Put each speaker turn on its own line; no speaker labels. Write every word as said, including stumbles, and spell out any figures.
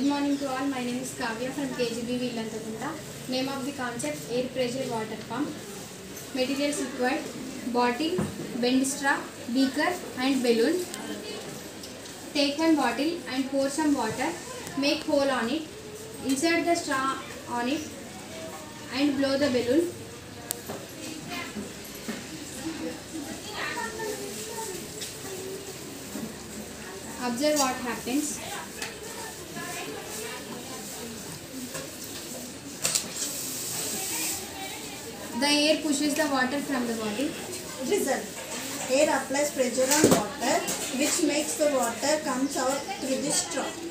morning to all. My name is Kavya from K G B Villantakunda. Name of the concept: air pressure water pump. Materials required: bottle, bend straw, beaker and balloon. Take one bottle and pour some water. Make hole on it. Insert the straw on it and blow the balloon. Observe what happens. The air pushes the water from the bottle.
Result: air applies pressure on water, which makes the water comes out through the straw.